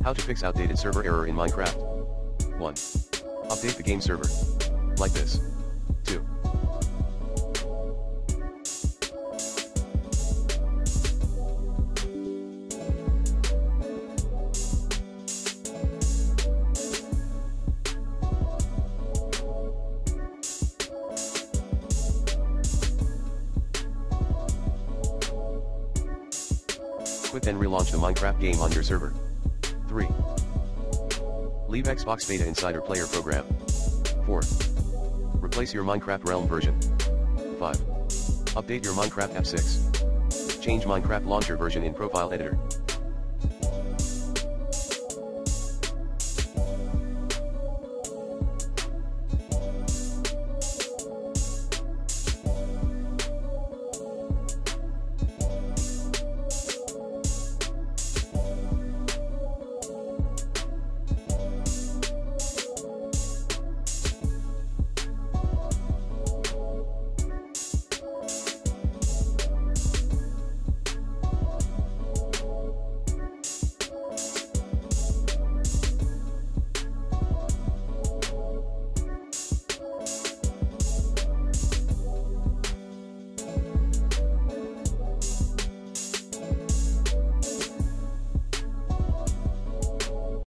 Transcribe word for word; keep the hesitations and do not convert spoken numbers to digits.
How to fix outdated server error in Minecraft. one. Update the game server. Like this. two. Quit and relaunch the Minecraft game on your server. three. Leave Xbox Beta Insider Player Program. four. Replace your Minecraft Realm version. five. Update your Minecraft app. six. Change Minecraft Launcher version in Profile Editor.